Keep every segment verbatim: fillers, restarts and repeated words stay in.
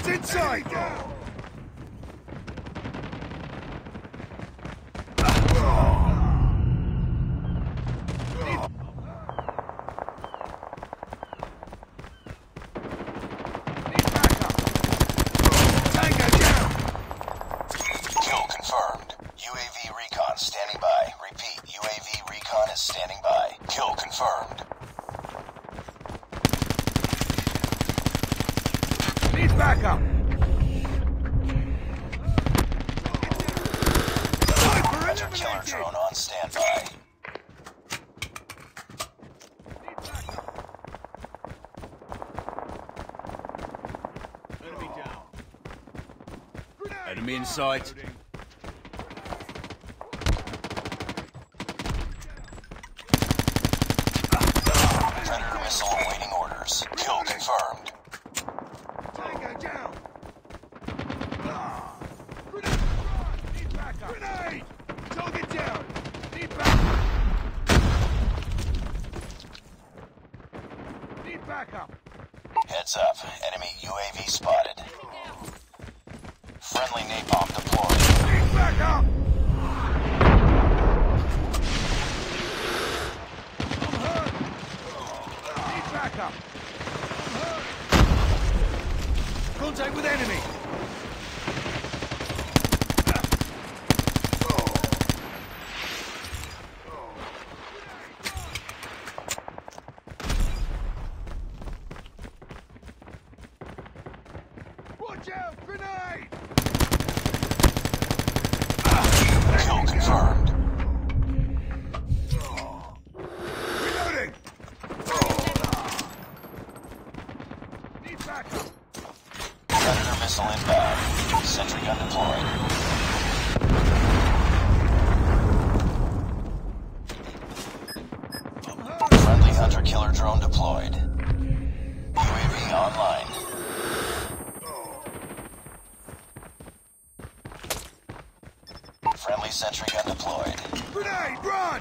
Enemies inside! Standing by. Kill confirmed. Need backup! Hunter killer drone on standby. Enemy down. Enemy in sight. Predator missile awaiting orders. Kill confirmed. Tango down! Need backup! Grenade! Target down! Need backup! Need backup! Heads up. Enemy U A V spotted. Friendly napalm deployed. Need backup! I'm hurt! Need backup! I'm hurt! Contact with enemy! Watch out! Grenade! Kill confirmed. Reloading! Need backup! Predator missile inbound. Sentry gun deployed. I'm hurt! Friendly hunter killer drone deployed. U A V online. Friendly sentry gun deployed. Grenade! Run!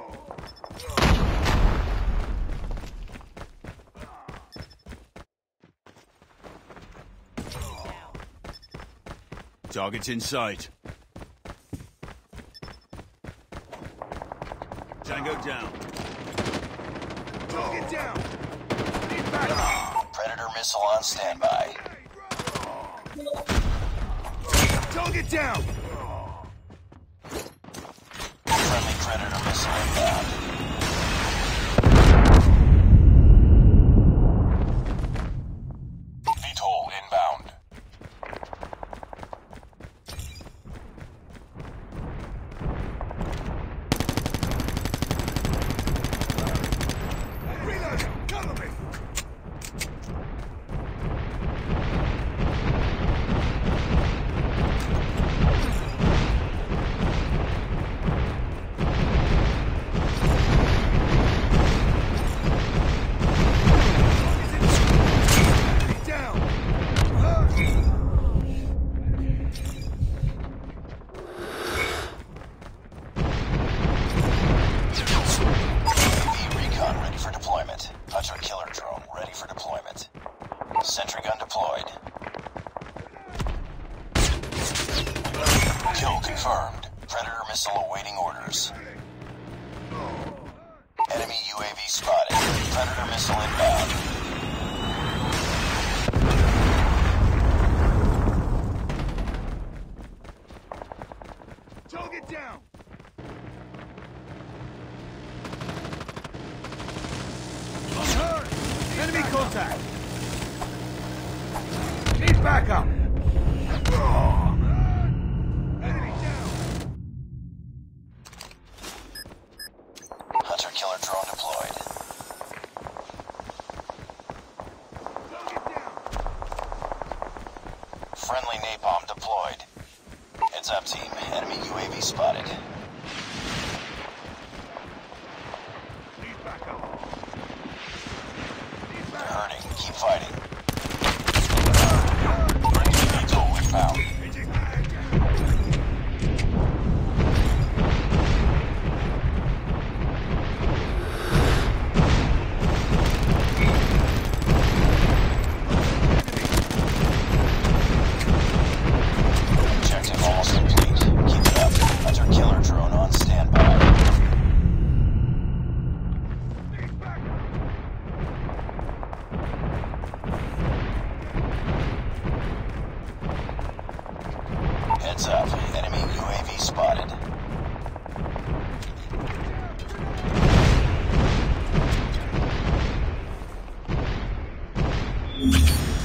Target's in sight. Tango down. Target down! Need backup! Predator missile on standby. Target down! Friendly Predator missile inbound. V TOL inbound. Reloading! Cover me! Enemy down! Hurt! U A V recon ready for deployment. Hunter killer drone ready for deployment. Sentry gun deployed. Kill confirmed. Predator missile awaiting orders. Enemy U A V spotted. Predator missile inbound. Target down! I'm hurt! Enemy contact! Need backup! Enemy down! Hunter killer drone deployed. Target down! Friendly napalm deployed. Heads up team. Enemy U A V spotted. Need backup! Need They're backup! hurting. Keep fighting. V TOL inbound. Changing mag! spotted. Down.